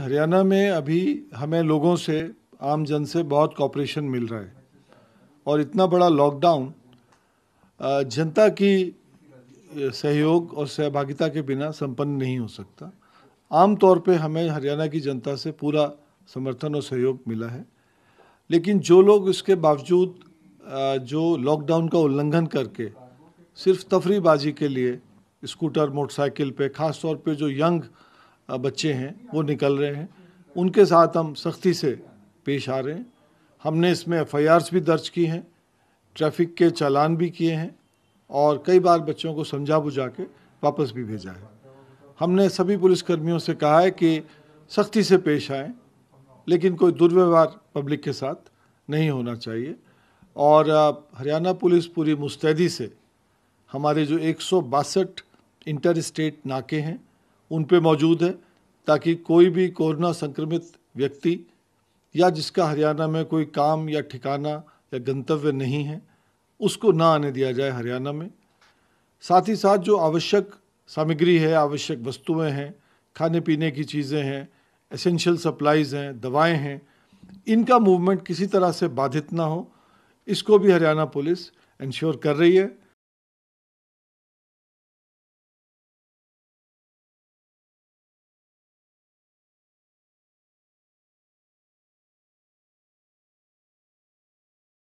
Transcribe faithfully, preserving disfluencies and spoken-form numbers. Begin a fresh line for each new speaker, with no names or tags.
हरियाणा में अभी हमें लोगों से, आम जन से बहुत कॉपरेशन मिल रहा है और इतना बड़ा लॉकडाउन जनता की सहयोग और सहभागिता के बिना संपन्न नहीं हो सकता। आम तौर पे हमें हरियाणा की जनता से पूरा समर्थन और सहयोग मिला है, लेकिन जो लोग इसके बावजूद जो लॉकडाउन का उल्लंघन करके सिर्फ तफरीबाजी के लिए स्कूटर मोटरसाइकिल पे, ख़ास तौर पे जो यंग बच्चे हैं वो निकल रहे हैं, उनके साथ हम सख्ती से पेश आ रहे हैं। हमने इसमें एफ आई आर्स भी दर्ज की हैं, ट्रैफिक के चालान भी किए हैं और कई बार बच्चों को समझा बुझा के वापस भी भेजा है। हमने सभी पुलिसकर्मियों से कहा है कि सख्ती से पेश आएँ, लेकिन कोई दुर्व्यवहार पब्लिक के साथ नहीं होना चाहिए। और हरियाणा पुलिस पूरी मुस्तैदी से हमारे जो एक सौ बासठ इंटर स्टेट नाके हैं उन पे मौजूद है, ताकि कोई भी कोरोना संक्रमित व्यक्ति या जिसका हरियाणा में कोई काम या ठिकाना या गंतव्य नहीं है उसको ना आने दिया जाए हरियाणा में। साथ ही साथ जो आवश्यक सामग्री है, आवश्यक वस्तुएं हैं, खाने पीने की चीज़ें हैं, एसेंशियल सप्लाईज़ हैं, दवाएं हैं, इनका मूवमेंट किसी तरह से बाधित ना हो, इसको भी हरियाणा पुलिस इंश्योर कर रही है।